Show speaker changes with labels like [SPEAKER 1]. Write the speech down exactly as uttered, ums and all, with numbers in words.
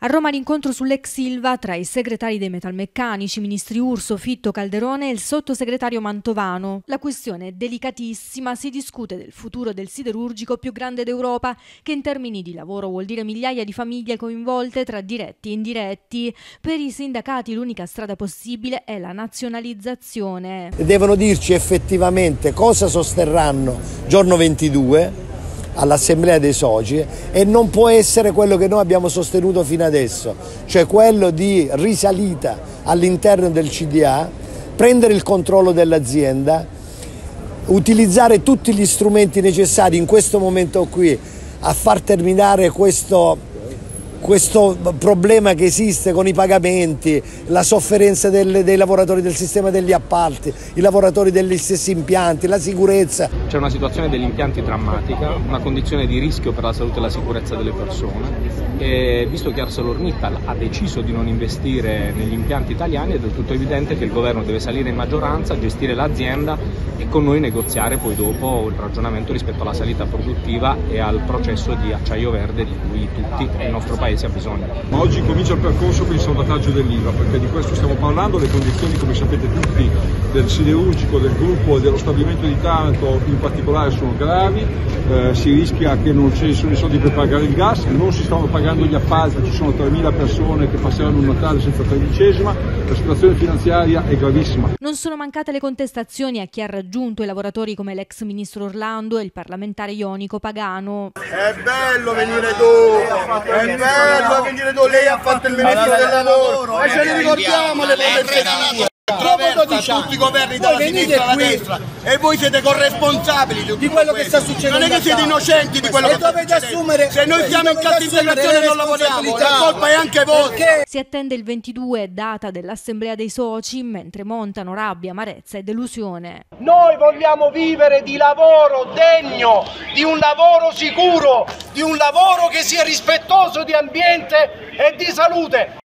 [SPEAKER 1] A Roma l'incontro sull'ex Ilva tra i segretari dei metalmeccanici, ministri Urso, Fitto, Calderone e il sottosegretario Mantovano. La questione è delicatissima, si discute del futuro del siderurgico più grande d'Europa, che in termini di lavoro vuol dire migliaia di famiglie coinvolte tra diretti e indiretti. Per i sindacati l'unica strada possibile è la nazionalizzazione.
[SPEAKER 2] Devono dirci effettivamente cosa sosterranno giorno ventidue all'assemblea dei soci, e non può essere quello che noi abbiamo sostenuto fino adesso, cioè quello di risalita all'interno del C D A, prendere il controllo dell'azienda, utilizzare tutti gli strumenti necessari in questo momento qui a far terminare questo questo problema che esiste con i pagamenti, la sofferenza delle, dei lavoratori del sistema degli appalti, i lavoratori degli stessi impianti, la sicurezza.
[SPEAKER 3] C'è una situazione degli impianti drammatica, una condizione di rischio per la salute e la sicurezza delle persone, e visto che ArcelorMittal ha deciso di non investire negli impianti italiani, è del tutto evidente che il governo deve salire in maggioranza, gestire l'azienda e con noi negoziare poi dopo il ragionamento rispetto alla salita produttiva e al processo di acciaio verde di cui tutti e il nostro paese ha bisogno.
[SPEAKER 4] Ma oggi comincia il percorso per il salvataggio dell'I V A, perché di questo stiamo parlando. Le condizioni, come sapete tutti, del siderurgico, del gruppo e dello stabilimento di Taranto in particolare sono gravi, eh, si rischia che non ci sono i soldi per pagare il gas, non si stanno pagando gli appalti, ci sono tremila persone che passeranno un Natale senza tredicesima, la situazione finanziaria è gravissima.
[SPEAKER 1] Non sono mancate le contestazioni a chi ha raggiunto i lavoratori come l'ex ministro Orlando e il parlamentare ionico Pagano.
[SPEAKER 5] È bello venire tu, è bello venire tu, lei ha fatto il ministro del lavoro, e ce ne ricordiamo le promesse sue. Attraversa tutti i governi dalla sinistra alla destra e voi siete corresponsabili di,
[SPEAKER 6] di quello che sta succedendo.
[SPEAKER 5] Non è che siete innocenti di quello
[SPEAKER 6] e
[SPEAKER 5] che sta succedendo.
[SPEAKER 6] Assumere,
[SPEAKER 5] se noi siamo in cassa integrazione e non lavoriamo, la colpa è anche vostra.
[SPEAKER 1] Si attende il ventidue, data dell'assemblea dei soci, mentre montano rabbia, amarezza e delusione.
[SPEAKER 6] Noi vogliamo vivere di lavoro degno, di un lavoro sicuro, di un lavoro che sia rispettoso di ambiente e di salute.